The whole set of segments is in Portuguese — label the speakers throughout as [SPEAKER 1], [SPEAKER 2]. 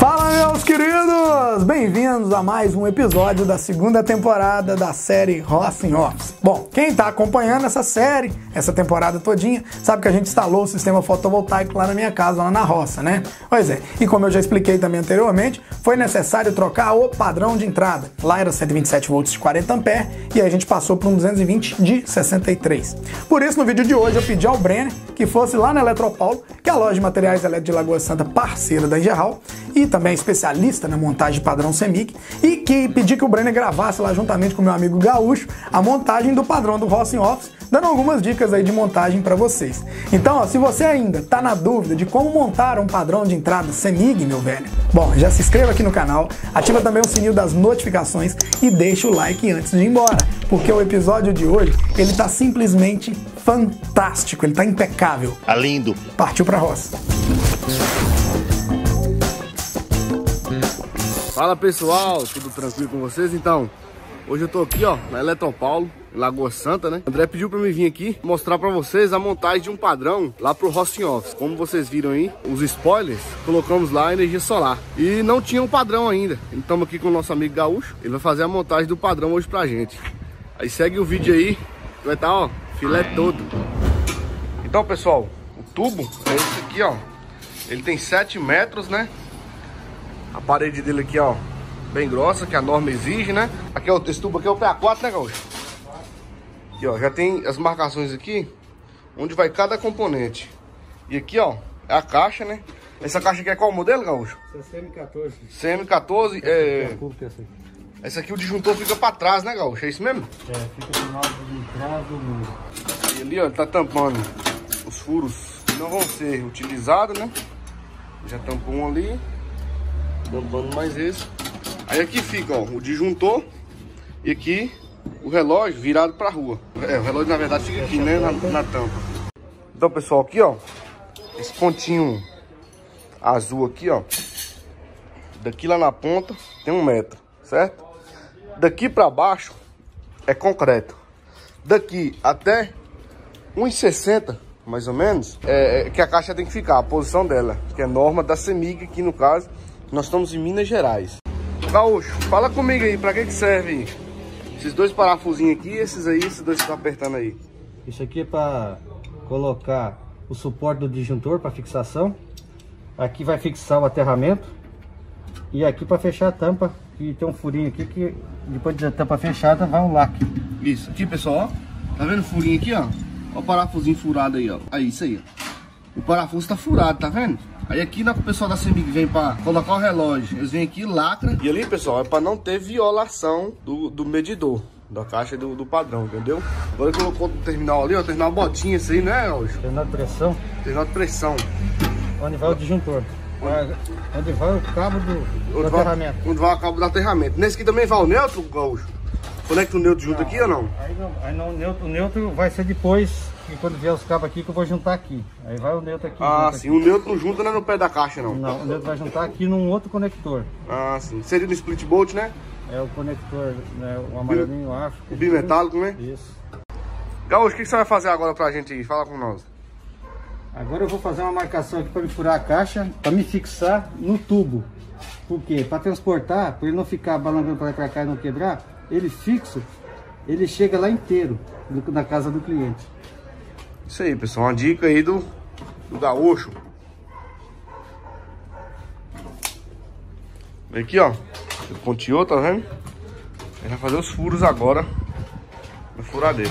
[SPEAKER 1] Fala, meus queridos! Bem-vindos a mais um episódio da segunda temporada da série Roça em Office. Bom, quem tá acompanhando essa série, essa temporada todinha, sabe que a gente instalou o sistema fotovoltaico lá na minha casa, lá na roça, né? Pois é, e como eu já expliquei também anteriormente, foi necessário trocar o padrão de entrada. Lá era 127 volts de 40 ampere e aí a gente passou para um 220 de 63. Por isso, no vídeo de hoje, eu pedi ao Brenner que fosse lá na Eletropaulo, que é a loja de materiais elétricos de Lagoa Santa, parceira da Engeral, e também especialista na montagem de padrão CEMIG, e que pedi que o Brenner gravasse lá juntamente com o meu amigo Gaúcho a montagem do padrão do Roça em Office, dando algumas dicas aí de montagem para vocês. Então, ó, se você ainda tá na dúvida de como montar um padrão de entrada CEMIG, meu velho, bom, já se inscreva aqui no canal, ativa também o sininho das notificações e deixa o like antes de ir embora, porque o episódio de hoje, ele tá simplesmente fantástico, ele tá impecável.
[SPEAKER 2] Tá lindo.
[SPEAKER 1] Partiu pra roça.
[SPEAKER 3] Fala pessoal, tudo tranquilo com vocês? Então, hoje eu tô aqui ó, na Eletropaulo, em Lagoa Santa, né? O André pediu pra mim vir aqui mostrar pra vocês a montagem de um padrão lá pro Roça em Office. Como vocês viram aí, os spoilers, colocamos lá a energia solar. E não tinha um padrão ainda. Então estamos aqui com o nosso amigo Gaúcho, ele vai fazer a montagem do padrão hoje pra gente. Aí segue o vídeo aí, que vai estar ó, filé todo. Então pessoal, o tubo é esse aqui ó, ele tem 7 metros, né? A parede dele aqui, ó, bem grossa, que a norma exige, né? Aqui, ó, esse tubo aqui é o PA4, né, Gaúcho? Aqui, ó, já tem as marcações aqui, onde vai cada componente. E aqui, ó, é a caixa, né? Essa caixa aqui é qual modelo, Gaúcho?
[SPEAKER 4] CM14.
[SPEAKER 3] CM14, essa aqui o disjuntor fica pra trás, né, Gaúcho? É isso mesmo?
[SPEAKER 4] É, fica do lado de trás do muro.
[SPEAKER 3] E ali, ó, ele tá tampando os furos que não vão ser utilizados, né? Já tampou um ali. Tampando mais esse. Aí aqui fica ó, o disjuntor. E aqui o relógio virado pra rua. É, o relógio na verdade fica aqui, né, na tampa. Então pessoal, aqui ó, esse pontinho azul aqui ó, daqui lá na ponta tem 1 metro, certo? Daqui pra baixo é concreto. Daqui até 1,60 mais ou menos é que a caixa tem que ficar, a posição dela, que é norma da CEMIG aqui no caso. Nós estamos em Minas Gerais. Gaúcho, fala comigo aí, pra que serve esses 2 parafusinhos aqui e esses aí, esses 2 que estão apertando aí?
[SPEAKER 4] Isso aqui é para colocar o suporte do disjuntor para fixação. Aqui vai fixar o aterramento. E aqui para fechar a tampa, que tem um furinho aqui que depois da tampa fechada vai um laque.
[SPEAKER 3] Isso, aqui pessoal, ó, tá vendo o furinho aqui, ó? Ó o parafusinho furado aí, ó. Aí, isso aí, ó. O parafuso tá furado, tá vendo? Aí aqui o pessoal da CEMIG vem para colocar o relógio, eles vêm aqui, lacra. E ali, pessoal, é para não ter violação do medidor, da caixa do padrão, entendeu? Agora colocou o terminal ali, ó, terminal botinha, isso aí, né, hoje?
[SPEAKER 4] Terminal de pressão.
[SPEAKER 3] Terminal de pressão.
[SPEAKER 4] Onde vai o disjuntor? Onde vai o cabo do aterramento.
[SPEAKER 3] Onde vai o cabo do aterramento. Nesse aqui também vai o neutro, Gaúcho? Conecta o neutro junto aqui ou não?
[SPEAKER 4] Aí não, o neutro vai ser depois, e quando vier os cabos aqui que eu vou juntar aqui. Aí vai o neutro aqui.
[SPEAKER 3] Ah, sim, aqui. O neutro não junta, não é no pé da caixa não?
[SPEAKER 4] Não, o neutro vai juntar aqui num outro conector.
[SPEAKER 3] Ah, sim. Seria no split bolt, né?
[SPEAKER 4] É o conector, né, o amarelinho, eu acho.
[SPEAKER 3] O bimetálico, né?
[SPEAKER 4] Isso.
[SPEAKER 3] Gaúcho, o que você vai fazer agora pra gente aí? Fala com nós.
[SPEAKER 4] Agora eu vou fazer uma marcação aqui para me furar a caixa, para me fixar no tubo. Por quê? Para transportar, para ele não ficar balançando para lá e para cá e não quebrar, ele fixo, ele chega lá inteiro, na casa do cliente.
[SPEAKER 3] Isso aí, pessoal, uma dica aí do Gaúcho. Aqui, ó, o ponteou, tá vendo? Ele vai fazer os furos agora na furadeira.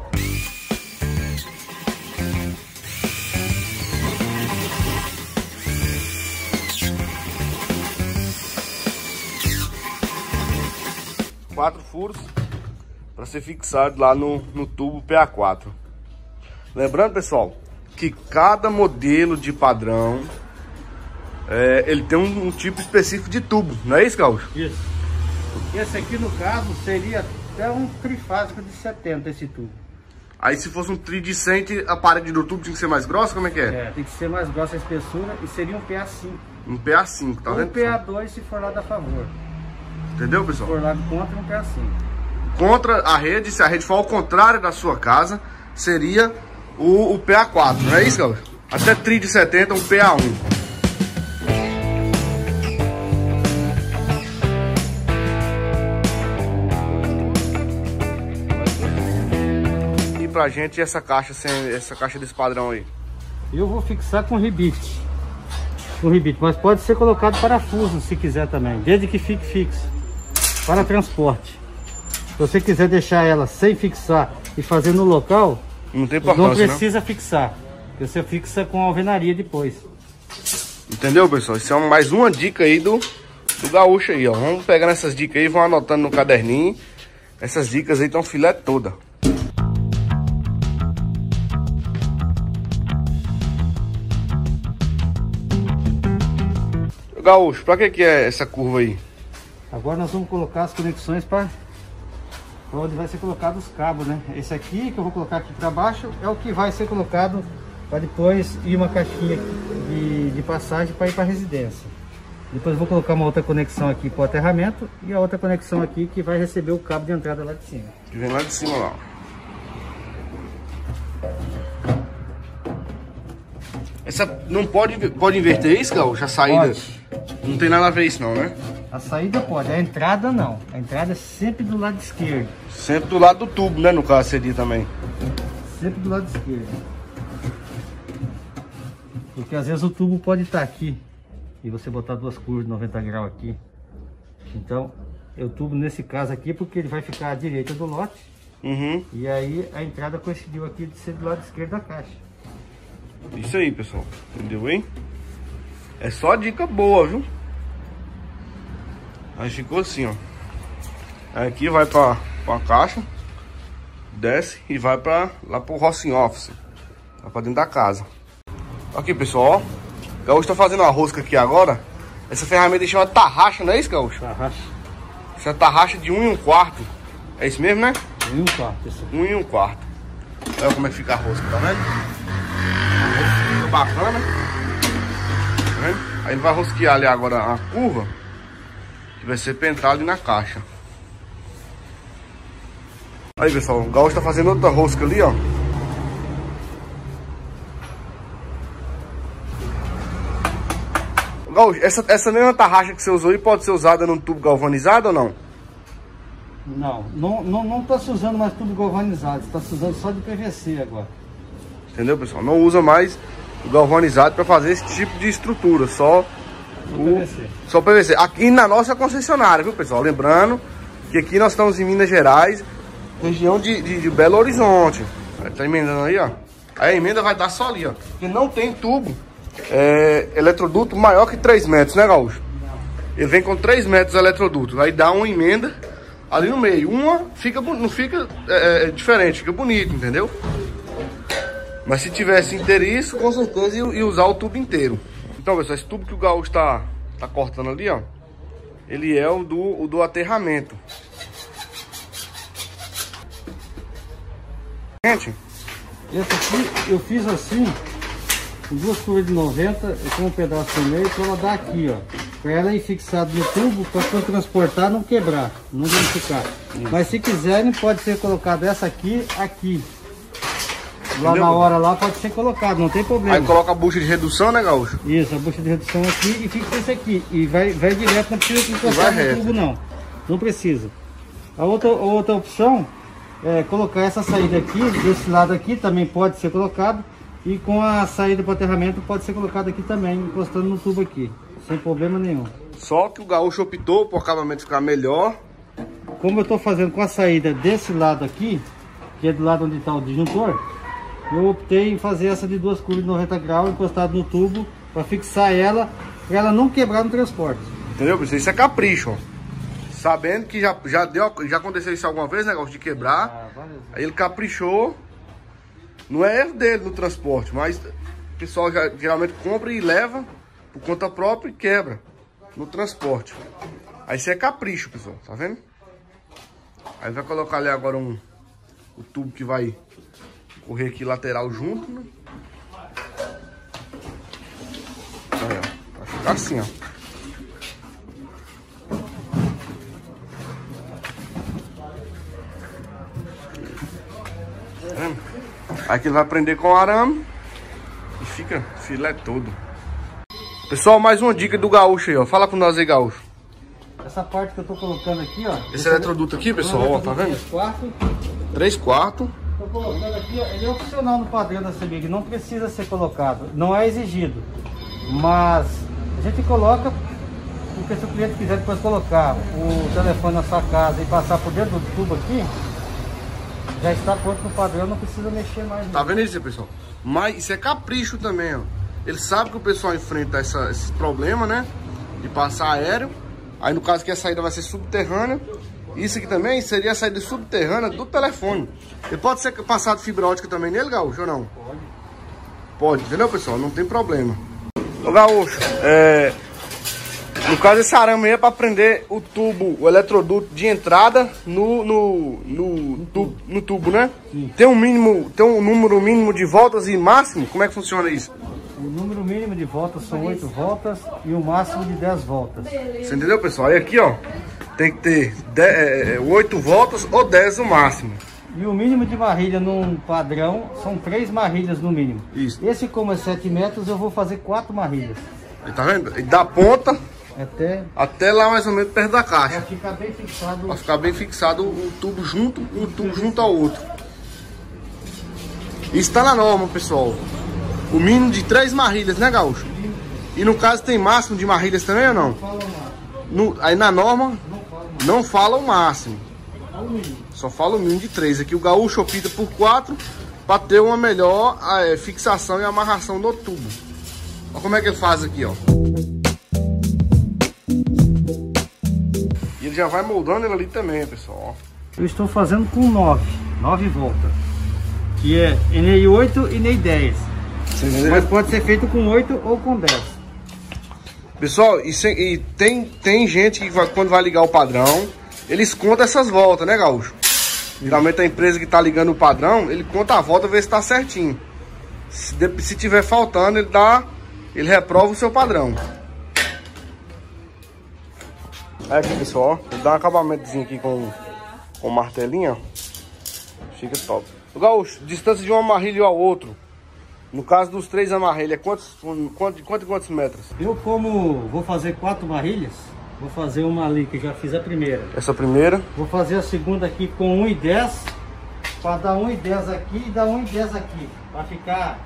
[SPEAKER 3] Quatro furos para ser fixado lá no tubo PA4. Lembrando, pessoal, que cada modelo de padrão ele tem um tipo específico de tubo, não é isso, Gaúcho?
[SPEAKER 4] Isso. Esse aqui, no caso, seria até um trifásico de 70 esse tubo.
[SPEAKER 3] Aí se fosse um tri de 100, a parede do tubo tinha que ser mais grossa, como é que é?
[SPEAKER 4] É, tem que ser mais grossa a espessura e seria um PA5.
[SPEAKER 3] Um PA5, tá vendo?
[SPEAKER 4] Um PA2 se for lá da favor.
[SPEAKER 3] Entendeu, pessoal?
[SPEAKER 4] Se for lá contra, um PA5.
[SPEAKER 3] Contra a rede, se a rede for ao contrário da sua casa, seria o PA4, não é isso, Gaúcho? Até tri de 70, um PA1. pra gente essa caixa desse padrão aí?
[SPEAKER 4] Eu vou fixar com rebite. Com rebite, mas pode ser colocado parafuso se quiser também, desde que fique fixo. Para transporte. Se você quiser deixar ela sem fixar e fazer no local,
[SPEAKER 3] não tem importância,
[SPEAKER 4] não precisa fixar. Você fixa com alvenaria depois.
[SPEAKER 3] Entendeu, pessoal? Isso é mais uma dica aí do gaúcho aí, ó. Vamos pegando essas dicas aí, vão anotando no caderninho. Essas dicas aí estão filé toda. Gaúcho, pra que é essa curva aí?
[SPEAKER 4] Agora nós vamos colocar as conexões para onde vai ser colocado os cabos, né? Esse aqui que eu vou colocar aqui para baixo é o que vai ser colocado para depois ir uma caixinha de passagem para ir para a residência. Depois eu vou colocar uma outra conexão aqui para o aterramento e a outra conexão aqui que vai receber o cabo de entrada lá de cima.
[SPEAKER 3] Que vem lá de cima lá. Essa não pode inverter isso, Gaúcho? A saída? Pode. Não tem nada a ver isso não, né?
[SPEAKER 4] A saída pode, a entrada não. A entrada é sempre do lado esquerdo.
[SPEAKER 3] Sempre do lado do tubo, né? No caso seria também.
[SPEAKER 4] Sempre do lado esquerdo. Porque às vezes o tubo pode estar aqui e você botar duas curvas de 90 graus aqui. Então, eu tubo nesse caso aqui porque ele vai ficar à direita do lote.
[SPEAKER 3] Uhum.
[SPEAKER 4] E aí a entrada coincidiu aqui de ser do lado esquerdo da caixa.
[SPEAKER 3] Isso aí, pessoal. Entendeu, hein? É só dica boa, viu? Aí ficou assim, ó. Aqui vai pra caixa, desce e vai lá pro Rossing Office. Vai pra dentro da casa. Aqui, pessoal, ó. O Gaúcho tá fazendo uma rosca aqui agora. Essa ferramenta chama tarraxa, não é isso, Gaúcho?
[SPEAKER 4] Tarraxa.
[SPEAKER 3] Essa é tarraxa de 1 1/4. É isso mesmo, né?
[SPEAKER 4] 1 1/4, pessoal.
[SPEAKER 3] 1 1/4. Olha como é que fica a rosca, tá vendo? A rosca fica bacana. Tá vendo? Aí ele vai rosquear ali agora a curva, que vai ser pentado na caixa. Aí, pessoal, o Gaúcho tá fazendo outra rosca ali, ó. Gaúcho, essa mesma tarraxa que você usou aí pode ser usada num tubo galvanizado ou não?
[SPEAKER 4] Não tá se usando mais tubo galvanizado, está se usando só de PVC agora.
[SPEAKER 3] Entendeu, pessoal? Não usa mais o galvanizado para fazer esse tipo de estrutura, só
[SPEAKER 4] PVC.
[SPEAKER 3] Só PVC. Aqui na nossa concessionária, viu, pessoal? Lembrando que aqui nós estamos em Minas Gerais, região de Belo Horizonte. Tá emendando aí, ó. Aí a emenda vai dar só ali, ó. Porque não tem tubo eletroduto maior que 3 metros, né, Gaúcho? Ele vem com 3 metros de eletroduto. Aí dá uma emenda ali no meio. Uma não fica diferente, fica bonito, entendeu? Mas se tivesse inteiriço, com certeza ia usar o tubo inteiro. Então, pessoal, esse tubo que o Gaúcho tá cortando ali, ó, ele é o do aterramento. Gente,
[SPEAKER 4] esse aqui eu fiz assim, com duas curvas de 90, com um pedaço no meio, para ela dar aqui, ó. Para ela ir fixada no tubo, para quando transportar não quebrar, não danificar. Mas se quiserem, pode ser colocado essa aqui. Lá entendeu? Na hora lá pode ser colocado, não tem problema.
[SPEAKER 3] Aí coloca a bucha de redução, né, Gaúcho?
[SPEAKER 4] Isso, a bucha de redução aqui e fixa esse aqui. E vai direto, não precisa encostar no tubo não. Não precisa. A outra opção é colocar essa saída aqui, desse lado aqui também pode ser colocado. E com a saída para o aterramento pode ser colocado aqui também, encostando no tubo aqui. Sem problema nenhum.
[SPEAKER 3] Só que o Gaúcho optou para o acabamento ficar melhor.
[SPEAKER 4] Como eu estou fazendo com a saída desse lado aqui, que é do lado onde está o disjuntor, eu optei em fazer essa de duas curvas de 90 graus encostado no tubo para fixar ela, para ela não quebrar no transporte.
[SPEAKER 3] Entendeu, pessoal? Isso é capricho, ó. Sabendo que já aconteceu isso alguma vez, negócio de quebrar. Aí ele caprichou. Não é erro dele no transporte, mas o pessoal geralmente compra e leva por conta própria e quebra no transporte. Aí isso é capricho, pessoal, tá vendo? Aí vai colocar ali agora o tubo que vai correr aqui lateral junto, né? Aí, ó. Vai ficar assim, ó. Tá vendo? Aqui ele vai prender com arame e fica filé todo. Pessoal, mais uma dica do Gaúcho aí, ó. Fala com nós aí, Gaúcho.
[SPEAKER 4] Essa parte que eu tô colocando aqui, ó.
[SPEAKER 3] Esse eletroduto aqui, pessoal, ó, tá vendo?
[SPEAKER 4] 3/4.
[SPEAKER 3] Tô
[SPEAKER 4] colocando aqui, ele é opcional no padrão da CEMIG, não precisa ser colocado, não é exigido. Mas a gente coloca, porque se o cliente quiser depois colocar o telefone na sua casa e passar por dentro do tubo aqui, já está pronto no padrão, não precisa mexer mais.
[SPEAKER 3] Tá vendo isso, pessoal? Mas isso é capricho também, ó. Ele sabe que o pessoal enfrenta esse problema, né? De passar aéreo. Aí no caso que a saída vai ser subterrânea. Isso aqui também seria a saída subterrânea do telefone. Ele pode ser passado fibra ótica também nele, Gaúcho, ou não?
[SPEAKER 4] Pode.
[SPEAKER 3] Pode, entendeu, pessoal? Não tem problema. Ô, Gaúcho, no caso esse arame aí é para prender o tubo, o eletroduto de entrada no tubo, né?
[SPEAKER 4] Sim.
[SPEAKER 3] Tem um número mínimo de voltas e máximo? Como é que funciona isso?
[SPEAKER 4] O número mínimo de voltas são 8 voltas e o máximo de 10 voltas.
[SPEAKER 3] Você entendeu, pessoal? Aí aqui, ó, tem que ter 8 voltas ou 10 no máximo.
[SPEAKER 4] E o mínimo de marrilha num padrão são 3 marrilhas no mínimo.
[SPEAKER 3] Isso.
[SPEAKER 4] Esse, como é 7 metros, eu vou fazer 4 marrilhas.
[SPEAKER 3] Aí, tá vendo? E da ponta
[SPEAKER 4] Até
[SPEAKER 3] lá mais ou menos perto da caixa.
[SPEAKER 4] pra ficar bem fixado.
[SPEAKER 3] Pra ficar bem fixado o tubo junto ao outro. Isso tá na norma, pessoal. O mínimo de 3 marrilhas, né, Gaúcho? E no caso tem máximo de marrilhas também ou não? Aí na norma não fala o máximo. Só fala o mínimo de 3. Aqui o Gaúcho opta por 4 para ter uma melhor fixação e amarração no tubo. Olha como é que ele faz aqui, ó. E ele já vai moldando ele ali também, pessoal.
[SPEAKER 4] Eu estou fazendo com 9 voltas. Que é NEI 8 e NEI 10. Mas pode ser feito com 8 ou com 10.
[SPEAKER 3] Pessoal, e tem gente que quando vai ligar o padrão, eles contam essas voltas, né, Gaúcho? Geralmente a empresa que tá ligando o padrão, ele conta a volta, vê se tá certinho. Se tiver faltando, ele reprova o seu padrão. Aí aqui, pessoal, ó, ele dá um acabamentozinho aqui com o martelinho, ó. Fica top. O Gaúcho, distância de uma amarrilha ao outro. No caso dos 3 amarrilhas, quantos metros?
[SPEAKER 4] Eu, como vou fazer 4 marrilhas, vou fazer uma ali que já fiz a primeira.
[SPEAKER 3] Essa primeira.
[SPEAKER 4] Vou fazer a segunda aqui com 1,10 para dar 1,10 aqui e dar 1,10 aqui, para ficar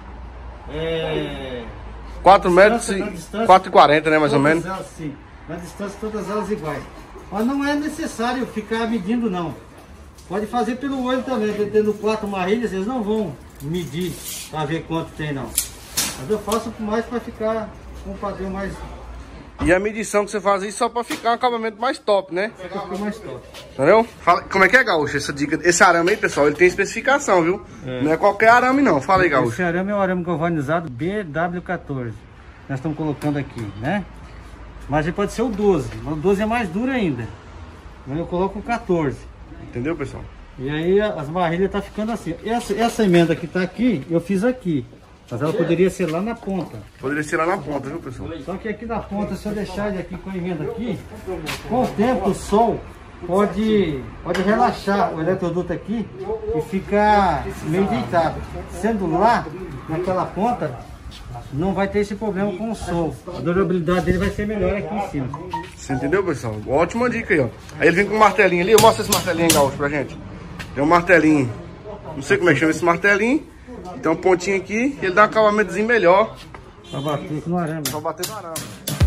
[SPEAKER 3] 4 metros e 4,40, né, mais ou menos?
[SPEAKER 4] Elas, sim, na distância todas elas iguais. Mas não é necessário ficar medindo, não. Pode fazer pelo olho também, tendo 4 marrilhas, eles não vão medir para ver quanto tem, não. Mas eu faço mais para ficar com um padrão mais...
[SPEAKER 3] E a medição que você faz isso só para ficar um acabamento mais top, né?
[SPEAKER 4] Só para ficar mais top.
[SPEAKER 3] Entendeu? Fala, como é que é, Gaúcho? Essa dica, esse arame aí, pessoal, ele tem especificação, viu? Não é qualquer arame, não. Fala aí, Gaúcho.
[SPEAKER 4] Esse arame é um arame galvanizado BW14. Nós estamos colocando aqui, né? Mas ele pode ser o 12. O 12 é mais duro ainda. Mas eu coloco o 14.
[SPEAKER 3] Entendeu, pessoal?
[SPEAKER 4] E aí as marrilhas tá ficando assim. Essa emenda que tá aqui, eu fiz aqui. Mas ela poderia ser lá na ponta.
[SPEAKER 3] Poderia ser lá na ponta, viu, pessoal?
[SPEAKER 4] Só que aqui na ponta, se eu deixar ele aqui com a emenda aqui, com o tempo o sol pode relaxar o eletroduto aqui e ficar meio deitado. Sendo lá, naquela ponta, não vai ter esse problema com o sol. A durabilidade dele vai ser melhor aqui em cima.
[SPEAKER 3] Você entendeu, pessoal? Ótima dica aí, ó. Aí ele vem com um martelinho ali. Eu mostro esse martelinho, Gaúcho, pra gente. Tem um martelinho. Não sei como é que chama esse martelinho. Tem um pontinho aqui. E ele dá um acabamentozinho melhor.
[SPEAKER 4] Pra bater aqui no arame.
[SPEAKER 3] Pra bater no arame.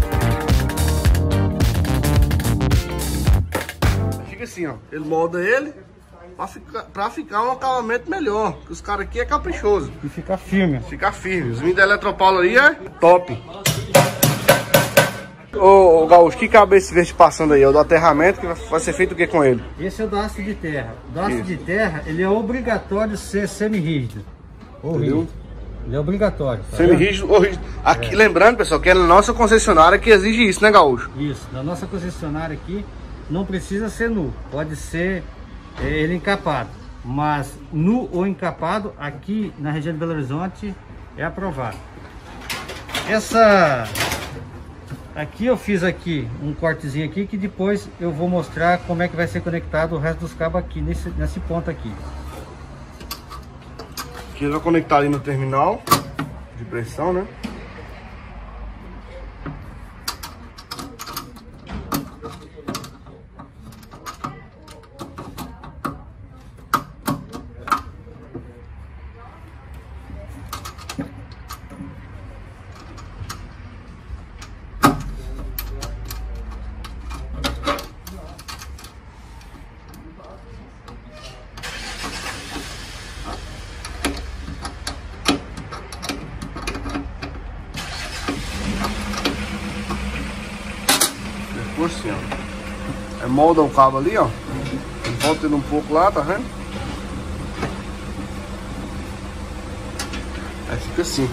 [SPEAKER 3] Fica assim, ó. Ele molda ele pra ficar um acabamento melhor. Porque os caras aqui é caprichoso.
[SPEAKER 4] E ficar firme.
[SPEAKER 3] Ficar firme. Os vinhos da Eletropaulo aí é top. Ô Gaúcho, que cabeça verde passando aí? É o do aterramento, que vai ser feito o que com ele?
[SPEAKER 4] Esse é o do aço de terra. O do aço de terra, ele é obrigatório ser semi-rígido. Ou rígido. Ele é obrigatório. Tá
[SPEAKER 3] semi-rígido ou rígido. Aqui, lembrando, pessoal, que é na nossa concessionária que exige isso, né, Gaúcho?
[SPEAKER 4] Isso. Na nossa concessionária aqui, não precisa ser nu. Pode ser ele encapado. Mas nu ou encapado, aqui na região de Belo Horizonte, é aprovado. Aqui eu fiz aqui um cortezinho aqui que depois eu vou mostrar como é que vai ser conectado o resto dos cabos aqui nesse ponto aqui.
[SPEAKER 3] Aqui ele vai conectar ali no terminal de pressão, né? Ficou assim, ó. Aí molda o cabo ali, ó. Volta ele um pouco lá, tá vendo? Aí fica assim.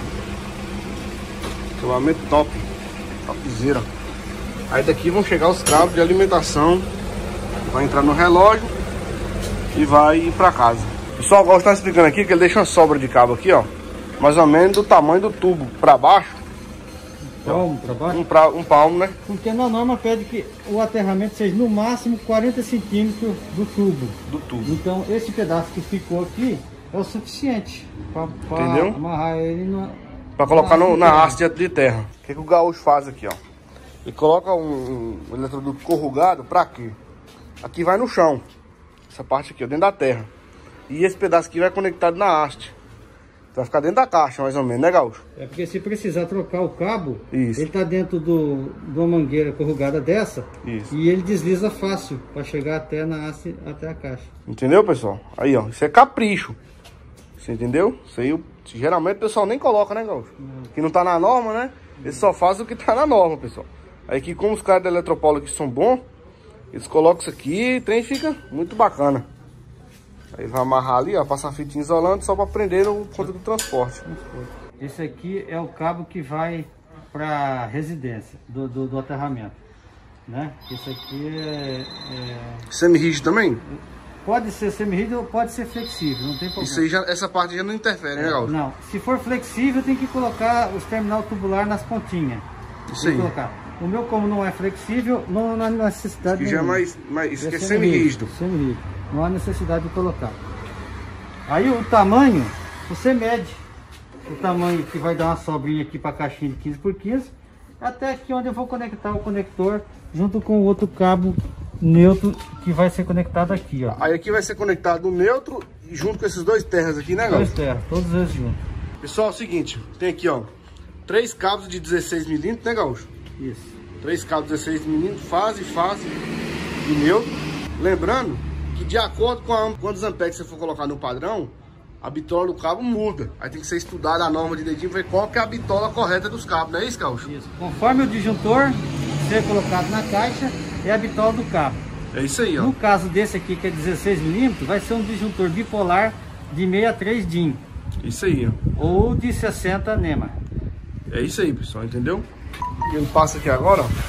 [SPEAKER 3] Acabamento top. Topzera. Aí daqui vão chegar os cabos de alimentação. Vai entrar no relógio e vai ir pra casa. Pessoal, igual eu estava explicando aqui, que ele deixa uma sobra de cabo aqui, ó. Mais ou menos do tamanho do tubo pra baixo.
[SPEAKER 4] Palmo pra baixo?
[SPEAKER 3] Um palmo, né?
[SPEAKER 4] Porque na norma pede que o aterramento seja no máximo 40 centímetros do tubo.
[SPEAKER 3] Do tubo.
[SPEAKER 4] Então esse pedaço que ficou aqui é o suficiente para
[SPEAKER 3] Entendeu?
[SPEAKER 4] amarrar ele
[SPEAKER 3] Pra colocar na haste de terra. O que o gaúcho faz aqui, ó? Ele coloca um eletroduto corrugado pra quê? Aqui vai no chão. Essa parte aqui, ó, dentro da terra. E esse pedaço aqui vai conectado na haste. Vai ficar dentro da caixa, mais ou menos, né, gaúcho?
[SPEAKER 4] É porque se precisar trocar o cabo,
[SPEAKER 3] Isso.
[SPEAKER 4] ele tá dentro de uma mangueira corrugada dessa.
[SPEAKER 3] Isso.
[SPEAKER 4] E ele desliza fácil para chegar até na haste, até a caixa.
[SPEAKER 3] Entendeu, pessoal? Aí, ó, isso é capricho. Você entendeu? Isso aí, geralmente o pessoal nem coloca, né, gaúcho? Que não tá na norma, né? Eles só fazem o que tá na norma, pessoal. Aí que como os caras da Eletropaulo aqui são bons, eles colocam isso aqui e o trem fica muito bacana. Aí vai amarrar ali, ó, passar fitinha isolante só para prender no ponto do transporte.
[SPEAKER 4] Esse aqui é o cabo que vai para residência do aterramento, né? Esse aqui é...
[SPEAKER 3] Semi-rígido também?
[SPEAKER 4] Pode ser semi-rígido ou pode ser flexível, não tem problema.
[SPEAKER 3] Isso aí, essa parte já não interfere, né, Gaúcho?
[SPEAKER 4] Não, se for flexível tem que colocar os terminal tubular nas pontinhas.
[SPEAKER 3] Isso aí.
[SPEAKER 4] Colocar. O meu, como não é flexível, não há necessidade
[SPEAKER 3] Isso já é mais isso aqui é semi-rígido.
[SPEAKER 4] Semi-rígido. Não há necessidade de colocar. Aí o tamanho, você mede. O tamanho que vai dar uma sobrinha aqui para a caixinha de 15 por 15. Até aqui onde eu vou conectar o conector junto com o outro cabo neutro que vai ser conectado aqui, ó.
[SPEAKER 3] Aí aqui vai ser conectado o neutro junto com esses dois terras aqui, né, Gaúcho?
[SPEAKER 4] Dois terras, todos eles juntos.
[SPEAKER 3] Pessoal, é o seguinte, tem aqui, ó, 3 cabos de 16 milímetros, né, Gaúcho?
[SPEAKER 4] Isso.
[SPEAKER 3] 3 cabos de 16 milímetros, fase e neutro. Lembrando que de acordo com quantos amperes você for colocar no padrão, a bitola do cabo muda. Aí tem que ser estudada a norma de dedinho, ver qual que é a bitola correta dos cabos, não é isso, Gaúcho?
[SPEAKER 4] Isso. Conforme o disjuntor ser colocado na caixa, é a bitola do cabo.
[SPEAKER 3] É isso aí, ó.
[SPEAKER 4] No caso desse aqui, que é 16 milímetros, vai ser um disjuntor bipolar de 63 DIN.
[SPEAKER 3] Isso aí, ó.
[SPEAKER 4] Ou de 60 NEMA.
[SPEAKER 3] É isso aí, pessoal, entendeu? E ele passa aqui agora, ó.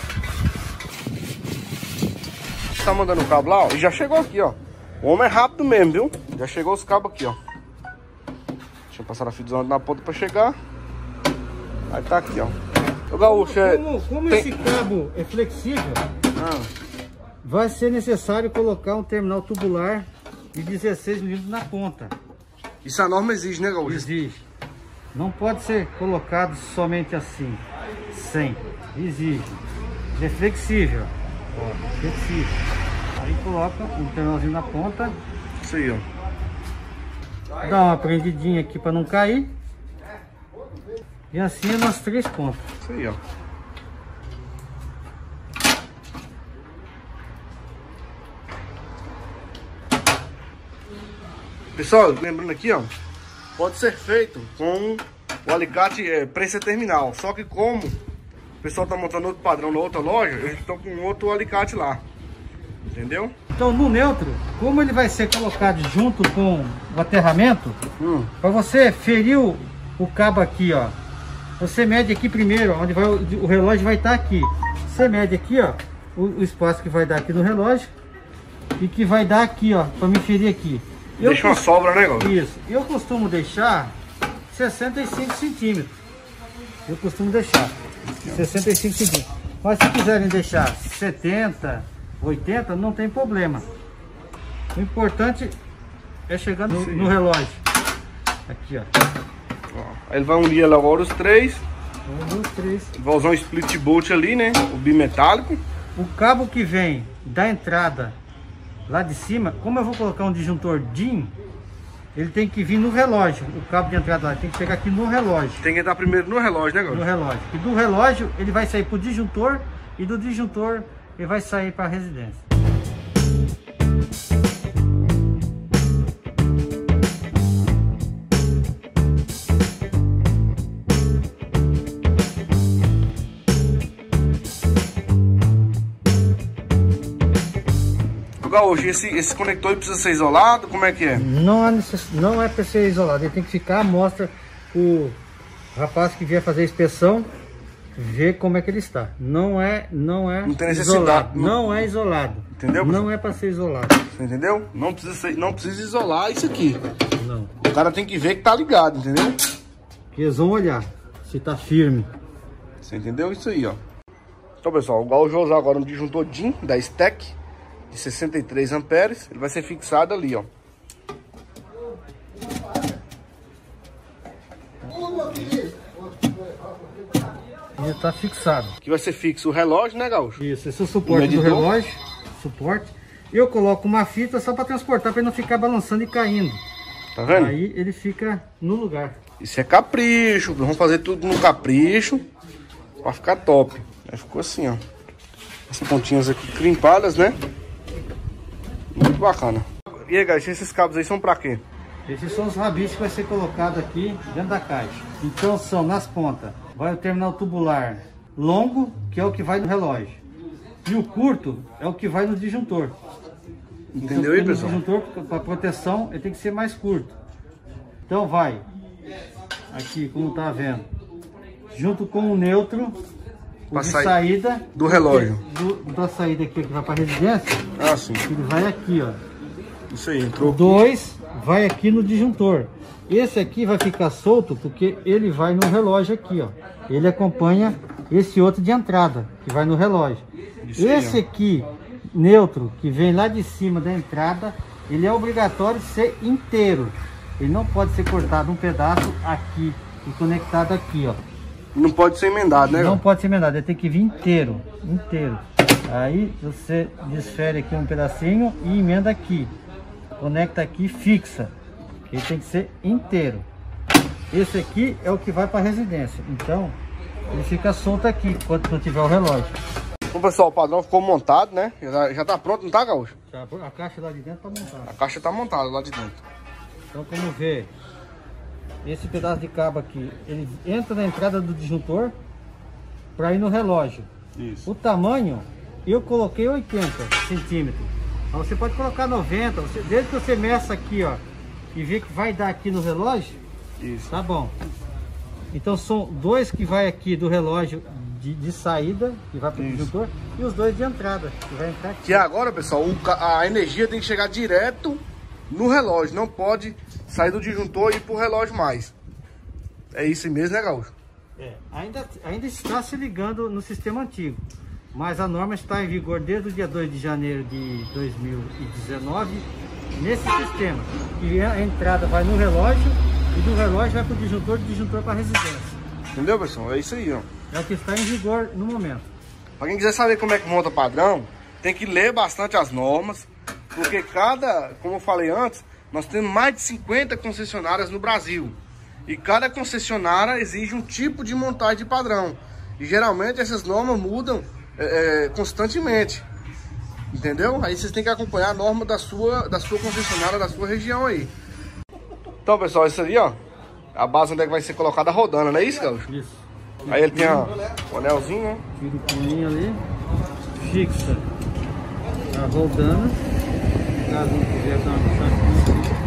[SPEAKER 3] Tá mandando o cabo lá, ó. E já chegou aqui, ó. O homem é rápido mesmo, viu? Já chegou os cabos aqui, ó. Deixa eu passar a fita na ponta pra chegar. Aí tá aqui, ó. O gaúcho
[SPEAKER 4] Como esse cabo é flexível, vai ser necessário colocar um terminal tubular de 16 milímetros na ponta.
[SPEAKER 3] Isso a norma exige, né, gaúcho?
[SPEAKER 4] Exige. Não pode ser colocado somente assim, sem. Exige. Ele é flexível. Ó, flexível. Aí coloca um terminalzinho na ponta.
[SPEAKER 3] Isso aí, ó.
[SPEAKER 4] Dá uma prendidinha aqui para não cair. E assim nas 3 pontas.
[SPEAKER 3] Isso aí, ó. Pessoal, lembrando aqui, ó, pode ser feito com o alicate pré-terminal. Só que como o pessoal tá montando outro padrão na outra loja, eles estão com outro alicate lá. Entendeu?
[SPEAKER 4] Então no neutro, como ele vai ser colocado junto com o aterramento, para você ferir o cabo aqui, ó, você mede aqui primeiro, onde vai, o relógio vai estar aqui. Você mede aqui, ó, o espaço que vai dar aqui no relógio e que vai dar aqui, ó, para me ferir aqui.
[SPEAKER 3] Deixa uma sobra, né, Gaúcho?
[SPEAKER 4] Isso. Eu costumo deixar 65 centímetros. Eu costumo deixar 65 centímetros. Mas se quiserem deixar 70, 80, não tem problema. O importante é chegar no relógio. Aqui, ó.
[SPEAKER 3] Aí ele vai unir agora os 3.
[SPEAKER 4] 1, 2, 3.
[SPEAKER 3] Vai usar um split bolt ali, né? O bimetálico.
[SPEAKER 4] O cabo que vem da entrada lá de cima, como eu vou colocar um disjuntor DIN, ele tem que vir no relógio. O cabo de entrada lá tem que chegar aqui no relógio.
[SPEAKER 3] Tem que entrar primeiro no relógio, né, Gaúcho?
[SPEAKER 4] No relógio. E do relógio ele vai sair para o disjuntor e do disjuntor ele vai sair para a residência.
[SPEAKER 3] Gaúcho, esse conector precisa ser isolado? Como é que é?
[SPEAKER 4] Não é para ser isolado, ele tem que ficar à mostra o rapaz que vier fazer a inspeção, ver como é que ele está. Não tem necessidade. Isolado. Não é isolado.
[SPEAKER 3] Entendeu?
[SPEAKER 4] Não é para ser isolado.
[SPEAKER 3] Você entendeu? Não precisa isolar isso aqui.
[SPEAKER 4] Não.
[SPEAKER 3] O cara tem que ver que tá ligado, entendeu?
[SPEAKER 4] Que eles vão olhar se tá firme.
[SPEAKER 3] Você entendeu? Isso aí, ó. Então, pessoal, o Gaúcho vai usar agora um disjuntor DIN da Stack de 63 amperes. Ele vai ser fixado ali, ó.
[SPEAKER 4] Ele tá fixado.
[SPEAKER 3] Aqui vai ser fixo o relógio, né, Gaúcho?
[SPEAKER 4] Isso, esse é o suporte do relógio. Suporte. Eu coloco uma fita só para transportar, para ele não ficar balançando e caindo.
[SPEAKER 3] Tá vendo?
[SPEAKER 4] Aí ele fica no lugar.
[SPEAKER 3] Isso é capricho. Vamos fazer tudo no capricho para ficar top. Aí ficou assim, ó. As pontinhas aqui crimpadas, né? Muito bacana. E aí, guys, esses cabos aí são para quê?
[SPEAKER 4] Esses são os rabichos que vai ser colocado aqui dentro da caixa. Então são nas pontas. Vai o terminal tubular longo, que é o que vai no relógio. E o curto é o que vai no disjuntor.
[SPEAKER 3] Entendeu aí, pessoal?
[SPEAKER 4] O disjuntor, para proteção, ele tem que ser mais curto. Então vai aqui, como tá vendo, junto com o neutro, o de saída
[SPEAKER 3] do relógio.
[SPEAKER 4] Da saída aqui que vai para residência.
[SPEAKER 3] Ah, sim.
[SPEAKER 4] Ele vai aqui, ó.
[SPEAKER 3] Isso aí, entrou.
[SPEAKER 4] 2 vai aqui no disjuntor. Esse aqui vai ficar solto porque ele vai no relógio aqui, ó. Ele acompanha esse outro de entrada, que vai no relógio. Isso esse aí, aqui, neutro, que vem lá de cima da entrada, ele é obrigatório ser inteiro. Ele não pode ser cortado um pedaço aqui e conectado aqui, ó.
[SPEAKER 3] Não pode ser emendado, né?
[SPEAKER 4] Não pode ser emendado, ele tem que vir inteiro, Aí você desfere aqui um pedacinho e emenda aqui. Conecta aqui e fixa. Ele tem que ser inteiro. Esse aqui é o que vai para a residência. Então, ele fica solto aqui quando não tiver o relógio.
[SPEAKER 3] Bom, pessoal, o padrão ficou montado, né? Já tá pronto, não tá, Gaúcho?
[SPEAKER 4] A caixa lá de dentro tá montada.
[SPEAKER 3] A caixa tá montada lá de dentro.
[SPEAKER 4] Então, como vê, esse pedaço de cabo aqui, ele entra na entrada do disjuntor para ir no relógio.
[SPEAKER 3] Isso.
[SPEAKER 4] O tamanho, eu coloquei 80 centímetros. Mas você pode colocar 90, desde que você meça aqui, ó, e vê que vai dar aqui no relógio.
[SPEAKER 3] Isso.
[SPEAKER 4] Tá bom. Então são 2 que vai aqui do relógio de saída, que vai para o disjuntor, e os 2 de entrada, que vai entrar aqui.
[SPEAKER 3] Que agora, pessoal, a energia tem que chegar direto no relógio. Não pode sair do disjuntor e ir pro relógio mais. É isso mesmo, né, Gaúcho?
[SPEAKER 4] Ainda está se ligando no sistema antigo. Mas a norma está em vigor desde o dia 2 de janeiro de 2019 nesse sistema. E a entrada vai no relógio e do relógio vai para o disjuntor, do disjuntor para a residência.
[SPEAKER 3] Entendeu, pessoal? É isso aí, ó.
[SPEAKER 4] É o que está em vigor no momento.
[SPEAKER 3] Para quem quiser saber como é que monta padrão, tem que ler bastante as normas, porque como eu falei antes, nós temos mais de 50 concessionárias no Brasil. E cada concessionária exige um tipo de montagem de padrão. E geralmente essas normas mudam constantemente, entendeu? Aí vocês têm que acompanhar a norma da sua concessionária, da sua região aí. Então, pessoal, isso aí, ó, a base onde é que vai ser colocada rodando, não é isso, Gaúcho?
[SPEAKER 4] Isso.
[SPEAKER 3] Aí ele tem o anelzinho, né?
[SPEAKER 4] Tira o pulinho ali, fixa a rodando, caso não quiser dar uma puxadinha.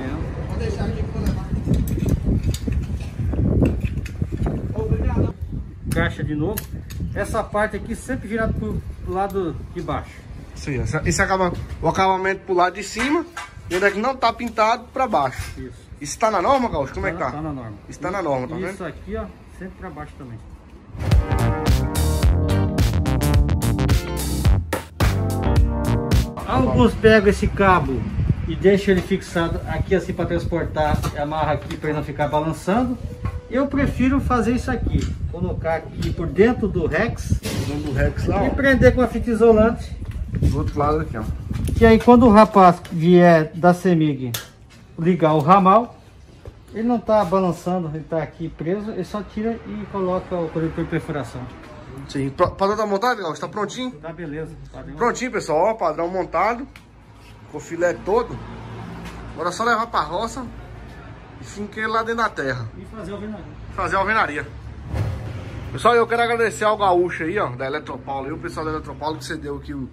[SPEAKER 4] Caixa de novo. Essa parte aqui sempre virada pro lado de baixo.
[SPEAKER 3] Sim, o acabamento pro lado de cima e onde é que não tá pintado para baixo.
[SPEAKER 4] Isso.
[SPEAKER 3] Isso tá na norma, Gaúcho? Como é que tá?
[SPEAKER 4] Tá na norma.
[SPEAKER 3] Isso tá na norma, tá vendo?
[SPEAKER 4] Isso aqui, ó, sempre para baixo também. Alguns pegam esse cabo e deixam ele fixado aqui assim para transportar, amarra aqui para ele não ficar balançando. Eu prefiro fazer isso aqui, colocar aqui por dentro do Rex,
[SPEAKER 3] lá,
[SPEAKER 4] e prender com a fita isolante.
[SPEAKER 3] Do outro lado aqui, ó.
[SPEAKER 4] Que aí quando o rapaz vier da CEMIG ligar o ramal, ele não está balançando, ele está aqui preso, ele só tira e coloca o coletor de perfuração.
[SPEAKER 3] Sim, o padrão tá montado, Gaúcho? Tá prontinho?
[SPEAKER 4] Tá, beleza.
[SPEAKER 3] Prontinho, pessoal, ó, padrão montado, com o filé todo. Agora é só levar pra roça e finquei lá dentro da terra.
[SPEAKER 4] E fazer a alvenaria.
[SPEAKER 3] Fazer a alvenaria. Pessoal, eu quero agradecer ao Gaúcho aí, ó, da Eletropaulo, e o pessoal da Eletropaulo que cedeu aqui o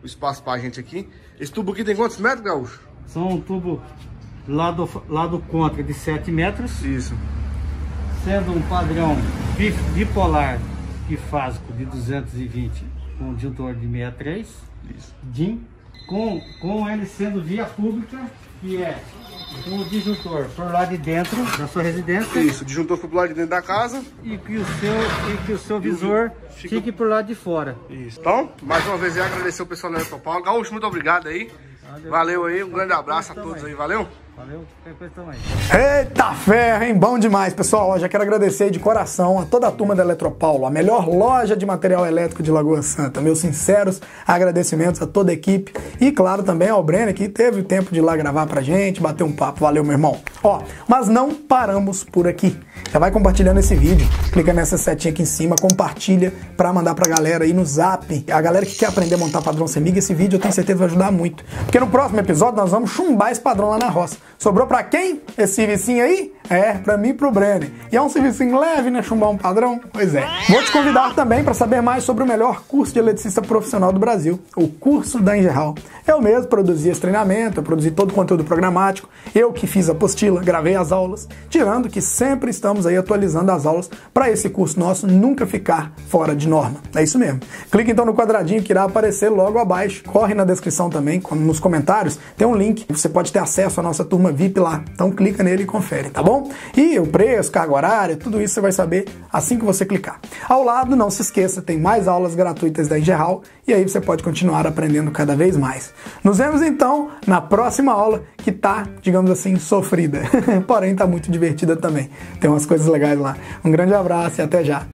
[SPEAKER 3] espaço pra gente aqui. Esse tubo aqui tem quantos metros, Gaúcho?
[SPEAKER 4] São um tubo lado contra de 7 metros.
[SPEAKER 3] Isso.
[SPEAKER 4] Sendo um padrão bipolar bifásico de 220 com disjuntor de 63.
[SPEAKER 3] Isso.
[SPEAKER 4] DIN. Com ele sendo via pública, que é o disjuntor por lá de dentro da sua residência.
[SPEAKER 3] Isso, o disjuntor por lado de dentro da casa.
[SPEAKER 4] E que o seu visor fique por lá de fora.
[SPEAKER 3] Isso. Então, mais uma vez, eu agradecer o pessoal da Eletropaulo. Gaúcho, muito obrigado aí. Valeu aí, um grande abraço a todos aí, valeu?
[SPEAKER 4] Valeu, qualquer coisa também.
[SPEAKER 1] Eita ferro, hein? Bom demais, pessoal. Eu já quero agradecer de coração a toda a turma da Eletropaulo, a melhor loja de material elétrico de Lagoa Santa. Meus sinceros agradecimentos a toda a equipe e, claro, também ao Breno, que teve o tempo de ir lá gravar pra gente, bater um papo. Valeu, meu irmão. Ó, mas não paramos por aqui. Já vai compartilhando esse vídeo, clica nessa setinha aqui em cima, compartilha pra mandar pra galera aí no Zap. A galera que quer aprender a montar padrão CEMIG, esse vídeo eu tenho certeza vai ajudar muito. Porque no próximo episódio nós vamos chumbar esse padrão lá na roça. Sobrou pra quem esse servicinho aí? É, pra mim e pro Brenner. E é um servicinho leve, né? Chumbar um padrão? Pois é. Vou te convidar também para saber mais sobre o melhor curso de eletricista profissional do Brasil, o curso da Engeral. Eu mesmo produzi esse treinamento, eu produzi todo o conteúdo programático, eu que fiz a apostila, gravei as aulas, tirando que sempre estamos aí atualizando as aulas para esse curso nosso nunca ficar fora de norma. É isso mesmo. Clique então no quadradinho que irá aparecer logo abaixo. Corre na descrição também, nos comentários, tem um link. Você pode ter acesso à nossa turma VIP lá. Então clica nele e confere, tá bom? E o preço, carga horária, tudo isso você vai saber assim que você clicar. Ao lado, não se esqueça, tem mais aulas gratuitas da Engeral e aí você pode continuar aprendendo cada vez mais. Nos vemos então na próxima aula que tá, digamos assim, sofrida. Porém, tá muito divertida também. Tem umas coisas legais lá. Um grande abraço e até já.